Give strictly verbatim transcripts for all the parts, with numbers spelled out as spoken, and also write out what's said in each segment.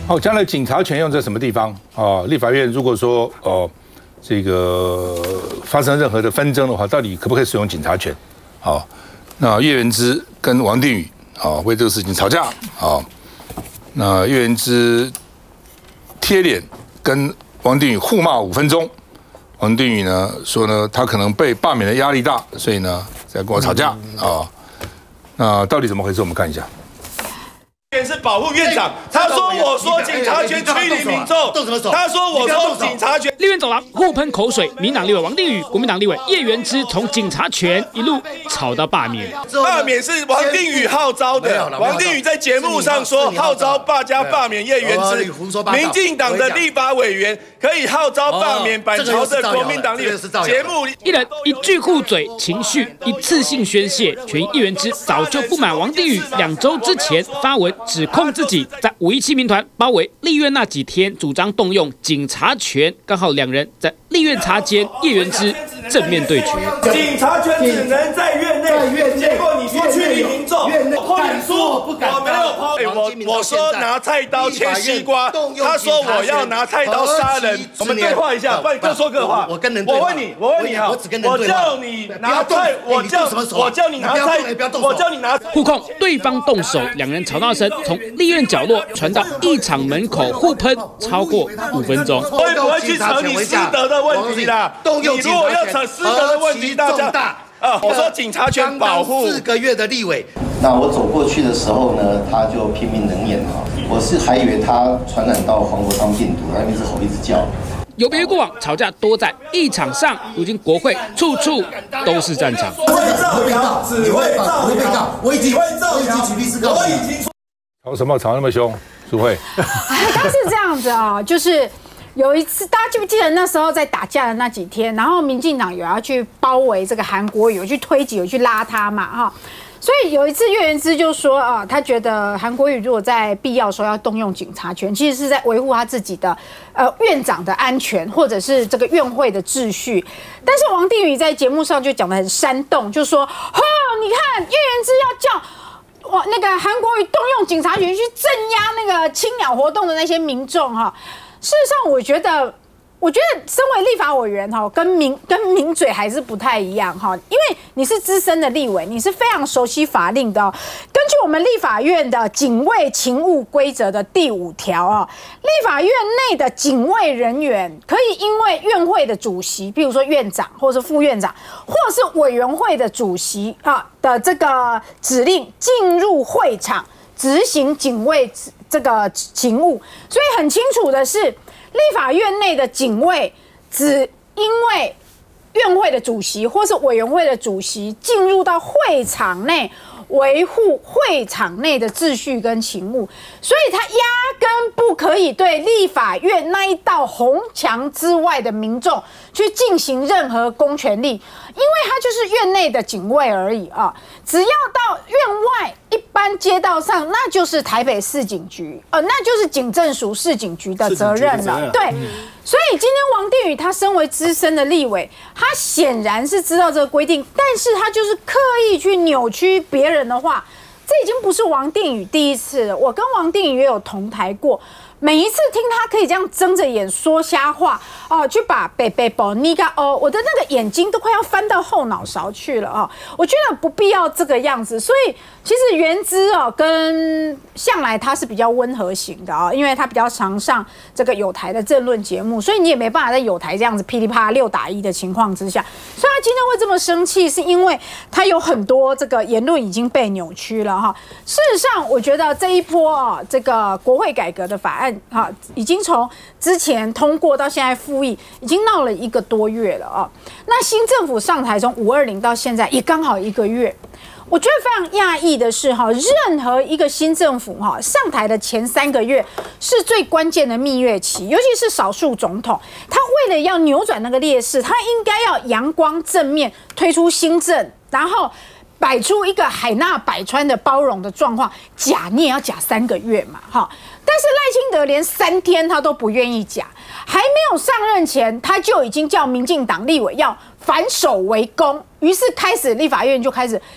好，将来警察权用在什么地方啊？立法院如果说哦、呃，这个发生任何的纷争的话，到底可不可以使用警察权？好，那叶元之跟王定宇啊为这个事情吵架啊，那叶元之贴脸跟王定宇互骂五分钟，王定宇呢说呢他可能被罢免的压力大，所以呢在跟我吵架啊。那到底怎么回事？我们看一下。 是保护院长，他说我说警察权驱离民众，动什么手？他说我说警察权。 立院走廊互喷口水，民党立委王定宇、国民党立委叶元之从警察权一路吵到罢免。 罢免是王定宇号召的，王定宇在节目上说号召大家罢免叶元之，民进党的立法委员可以号召罢免板桥的国民党立委。节目一人一句护嘴，情绪一次性宣泄。全叶元之早就不满王定宇两周之前发文指控自己在五一七民团包围立院那几天，主张动用警察权，刚好两人在立院察监，叶元之正面对决。 警察权只能在院内，结果你说驱离民众，我敢说我没有抛，我我说拿菜刀切西瓜，他说我要拿菜刀杀人。我们对话一下，不然各说各话。我跟人对话，我问你，我问你哈，我叫你拿菜，我叫我叫你拿菜，我叫你拿。 互控对方动手，两人吵闹声从立院角落传到议场门口互喷超过五分钟。 我也不会去扯你师德的问题啦。你如果要扯师德的问题，大家啊，我说警察权保护四个月的立委。 那我走过去的时候呢，他就拼命冷眼哈，我是还以为他传染到黄国昌病毒，他一直吼一直叫。 有别于过往吵架多在议场上，如今国会处处都是战场。 我会造谣，只会造谣，我已经会造谣，举律师告诉你。 吵什么吵那么凶？淑慧， 哎，他是这样子啊，就是有一次，大家记不记得那时候在打架的那几天，然后民进党有要去包围这个韩国瑜，有去推挤，有去拉他嘛，哈。所以有一次叶元之就说啊，他觉得韩国瑜如果在必要的时候要动用警察权，其实是在维护他自己的呃院长的安全，或者是这个院会的秩序。但是王定宇在节目上就讲得很煽动，就说：哦，你看叶元之要叫。哇，那个韩国瑜动用警察权去镇压那个青鸟活动的那些民众哈，事实上我觉得，我觉得身为立法委员哈，跟民跟民嘴还是不太一样哈，因为你是资深的立委，你是非常熟悉法令的哦。根据我们立法院的警卫勤务规则的第五条啊，立法院内的警卫人员可以因为院会的主席，比如说院长或是副院长，或是委员会的主席啊的这个指令进入会场执行警卫这个勤务，所以很清楚的是，立法院内的警卫只因为院会的主席或是委员会的主席进入到会场内。维护会场内的秩序跟勤务，所以他压根不可以对立法院那一道红墙之外的民众去进行任何公权力，因为他就是院内的警卫而已啊。只要到院外一般街道上，那就是台北市警局，呃，那就是警政署市警局的责任了。对，嗯、所以今天王定宇他身为资深的立委，他显然是知道这个规定，但是他就是刻意去扭曲别人的话，这已经不是王定宇第一次了。我跟王定宇也有同台过，每一次听他可以这样睁着眼说瞎话哦，去把北北宝尼嘎哦，我的那个眼睛都快要翻到后脑勺去了哦。我觉得不必要这个样子，所以其实元之哦跟向来他是比较温和型的哦，因为他比较常上这个有台的政论节目，所以你也没办法在有台这样子噼里啪啦六打一的情况之下，所以他今天会这么生气，是因为他有很多这个言论已经被扭曲了哈。事实上，我觉得这一波啊，这个国会改革的法案。哈，已经从之前通过到现在复议，已经闹了一个多月了啊。那新政府上台从五二零到现在也刚好一个月，我觉得非常讶异的是哈，任何一个新政府哈上台的前三个月是最关键的蜜月期，尤其是少数总统，他为了要扭转那个劣势，他应该要阳光正面推出新政，然后。摆出一个海纳百川的包容的状况，假你也要假三个月嘛，哈。但是赖清德连三天他都不愿意假，还没有上任前，他就已经叫民进党立委要反守为攻，于是开始立法院就开始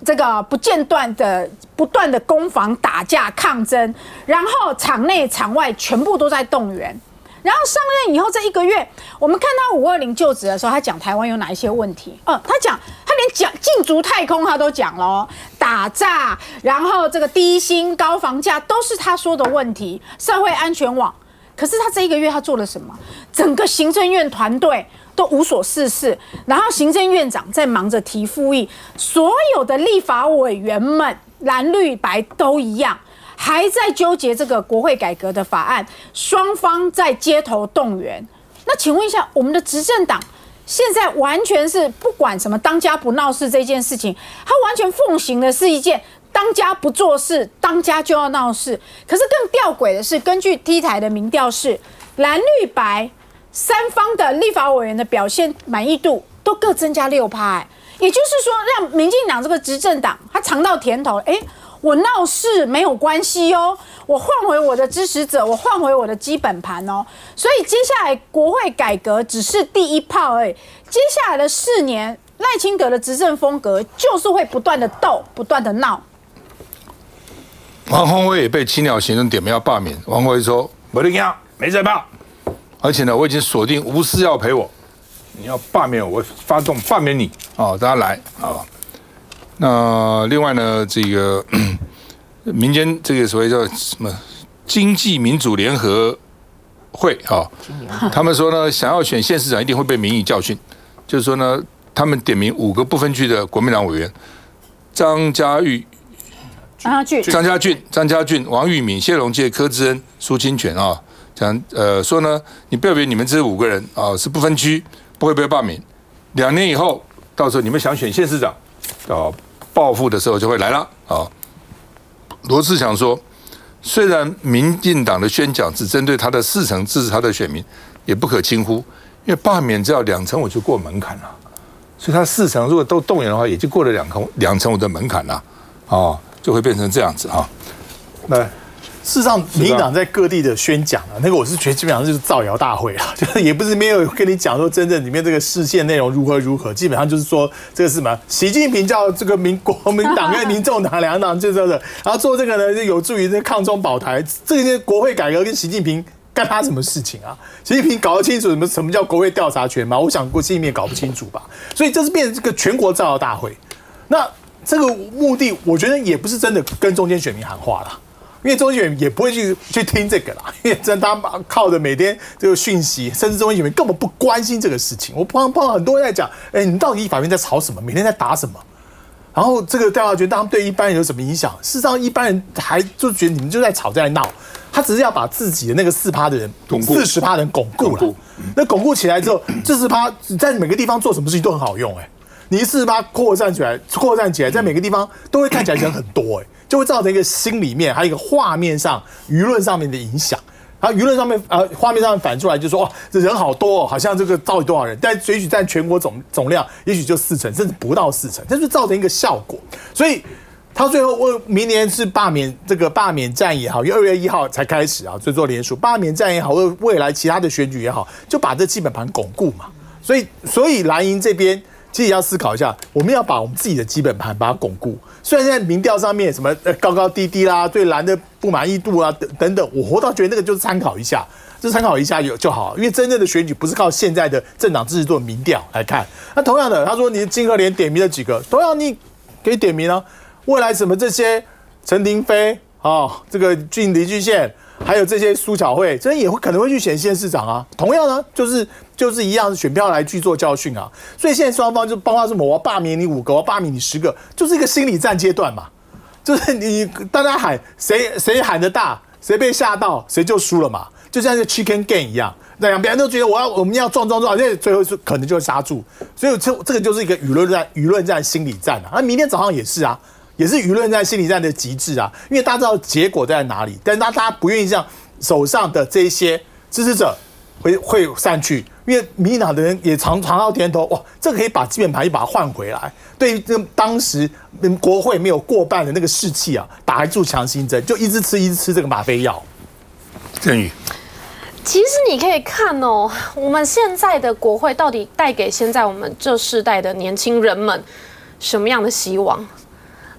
这个不间断的、不断的攻防、打架、抗争，然后场内场外全部都在动员。然后上任以后这一个月，我们看到五二零就职的时候，他讲台湾有哪一些问题？哦、呃，他讲他连讲进逐太空他都讲了哦，打炸，然后这个低薪、高房价都是他说的问题，社会安全网。可是他这一个月他做了什么？整个行政院团队都无所事事，然后行政院长在忙着提复议，所有的立法委员们蓝绿白都一样。还在纠结这个国会改革的法案，双方在街头动员。那请问一下，我们的执政党现在完全是不管什么当家不闹事这件事情，他完全奉行的是一件当家不做事，当家就要闹事。可是更吊诡的是，根据 T 台的民调是，蓝绿白三方的立法委员的表现满意度都各增加六趴，哎，也就是说，让民进党这个执政党他尝到甜头，哎。我闹事没有关系哦，我换回我的支持者，我换回我的基本盘哦。所以接下来国会改革只是第一炮而已，接下来的四年，赖清德的执政风格就是会不断的斗，不断的闹。 王宏威也被青鸟行政点名要罢免，王宏威说：“我的呀，没在罢，而且呢，我已经锁定无私要陪我，你要罢免我，我发动罢免你啊、哦，大家来啊。哦”那另外呢，这个民间这个所谓叫什么经济民主联合会啊，他们说呢，想要选县市长一定会被民意教训，就是说呢，他们点名五个不分区的国民党委员：张家玉、 张家俊、 张家俊、张家俊、王玉敏、谢龙介、柯志恩、苏清泉啊，讲呃说呢，你不要以为你们这五个人啊是不分区，不会被罢免，两年以后，到时候你们想选县市长啊。报复的时候就会来了啊！罗志祥说，虽然民进党的宣讲只针对他的四成支持他的选民，也不可轻忽，因为罢免只要两成我就过门槛了，所以他四成如果都动员的话，也就过了两成两成我的门槛了，啊，就会变成这样子啊。那事实上，民进党在各地的宣讲啊，那个我是觉得基本上就是造谣大会啊，就是也不是没有跟你讲说真正里面这个事件内容如何如何，基本上就是说这个是什么？习近平叫这个民国民党跟民众党两党就这个，然后做这个呢，就有助于这抗中保台。这些国会改革跟习近平干他什么事情啊？习近平搞得清楚什么什么叫国会调查权吗？我想过习近平也搞不清楚吧。所以这是变成这个全国造谣大会。那这个目的，我觉得也不是真的跟中间选民喊话啦。因为中间选民也不会去去听这个啦，因为真他靠着每天这个讯息，甚至中间选民根本不关心这个事情。我碰碰到很多人在讲，哎，你到底立法院在吵什么？每天在打什么？然后这个调查权当然对一般人有什么影响？事实上，一般人还就觉得你们就在吵在闹，他只是要把自己的那个四趴的人、四十趴人巩固了。那巩固起来之后，这四趴在每个地方做什么事情都很好用、欸，哎，你四十趴扩散起来，扩散起来，在每个地方都会看起来人很多、欸，哎。就会造成一个心里面还有一个画面上、舆论上面的影响。然后舆论上面呃画面上面反出来就说哇，这人好多哦，好像这个到底多少人？但也许占全国总总量，也许就四成，甚至不到四成，这就造成一个效果。所以他最后为明年是罢免这个罢免战也好，因为二月一号才开始啊，所以做联署罢免战也好，或未来其他的选举也好，就把这基本盘巩固嘛。所以所以蓝营这边其实也要思考一下，我们要把我们自己的基本盘把它巩固。虽然现在民调上面什么高高低低啦，对蓝的不满意度啊等等等，我活到觉得那个就是参考一下，就参考一下有就好，因为真正的选举不是靠现在的政党支持度的民调来看。那同样的，他说你金和联点名了几个，同样你可以点名啊，未来什么这些陈亭妃啊、哦，这个俊李俊宪，还有这些苏巧慧，这也会可能会去选县市长啊。同样呢，就是就是一样选票来去做教训啊。所以现在双方就包括什么，我要罢免你五个，我要罢免你十个，就是一个心理战阶段嘛。就是你大家喊谁谁喊得大，谁被吓到，谁就输了嘛。就像是 chicken game 一样，两边都觉得我要我们要撞撞撞，那最后是可能就会刹住。所以这这个就是一个舆论战、舆论战、心理战啊。那明天早上也是啊。也是舆论战、心理战的极致啊！因为大家知道结果在哪里，但是大家不愿意让手上的这些支持者会会散去，因为民进党的人也尝尝到甜头，哇，这个可以把基本盘一把它换回来。对于这当时国会没有过半的那个士气啊，打一柱强心针，就一直吃一直吃这个吗啡药。 郑宇， 其实你可以看哦，我们现在的国会到底带给现在我们这世代的年轻人们什么样的希望？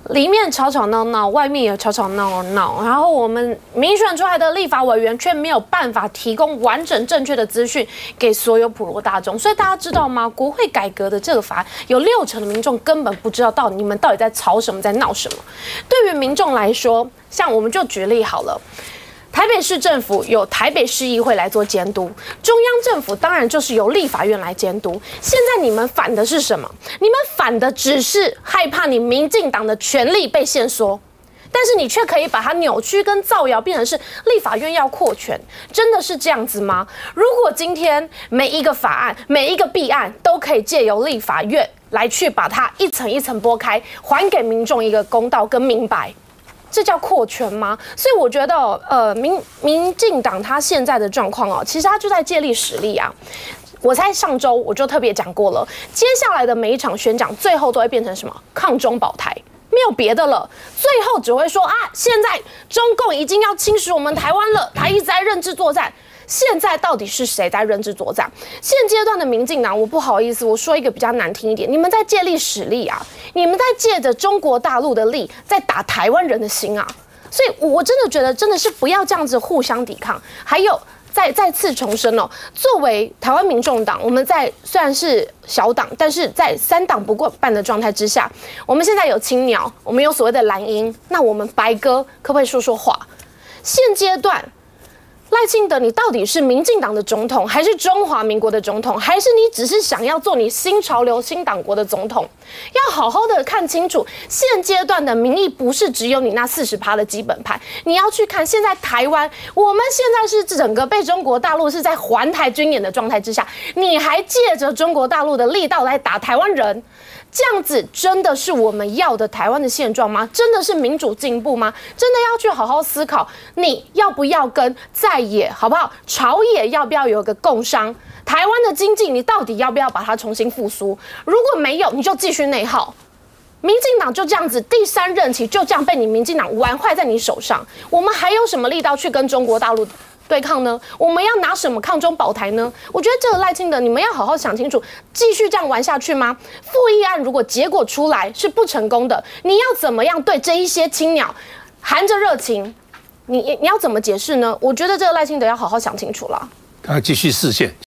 里面吵吵闹闹，外面也吵吵闹闹，然后我们民选出来的立法委员却没有办法提供完整正确的资讯给所有普罗大众。所以大家知道吗？国会改革的这个法案，有六成的民众根本不知道到底你们到底在吵什么，在闹什么。对于民众来说，像我们就举例好了。台北市政府有台北市议会来做监督，中央政府当然就是由立法院来监督。现在你们反的是什么？你们反的只是害怕你民进党的权力被限缩，但是你却可以把它扭曲跟造谣，变成是立法院要扩权，真的是这样子吗？如果今天每一个法案、每一个弊案都可以借由立法院来去把它一层一层剥开，还给民众一个公道跟明白。这叫扩权吗？所以我觉得，呃，民民进党他现在的状况哦，其实他就在借力使力啊。我在上周我就特别讲过了，接下来的每一场宣讲，最后都会变成什么？抗中保台，没有别的了。最后只会说啊，现在中共已经要侵蚀我们台湾了，他一直在认知作战。现在到底是谁在认知作战？现阶段的民进党，我不好意思，我说一个比较难听一点，你们在借力使力啊，你们在借着中国大陆的力，在打台湾人的心啊，所以我真的觉得真的是不要这样子互相抵抗。还有再再次重申哦，作为台湾民众党，我们在虽然是小党，但是在三党不过半的状态之下，我们现在有青鸟，我们有所谓的蓝鹰，那我们白鸽可不可以说说话？现阶段。赖清德，你到底是民进党的总统，还是中华民国的总统，还是你只是想要做你新潮流、新党国的总统？要好好的看清楚，现阶段的民意不是只有你那四十趴的基本盘，你要去看现在台湾，我们现在是整个被中国大陆是在环台军演的状态之下，你还借着中国大陆的力道来打台湾人。这样子真的是我们要的台湾的现状吗？真的是民主进步吗？真的要去好好思考，你要不要跟在野好不好？朝野要不要有个共商？台湾的经济你到底要不要把它重新复苏？如果没有，你就继续内耗。民进党就这样子，第三任期就这样被你民进党玩坏在你手上。我们还有什么力道去跟中国大陆对抗呢？我们要拿什么抗中保台呢？我觉得这个赖清德，你们要好好想清楚，继续这样玩下去吗？复议案如果结果出来是不成功的，你要怎么样对这一些青鸟含着热情，你你要怎么解释呢？我觉得这个赖清德要好好想清楚了。 他继续视线。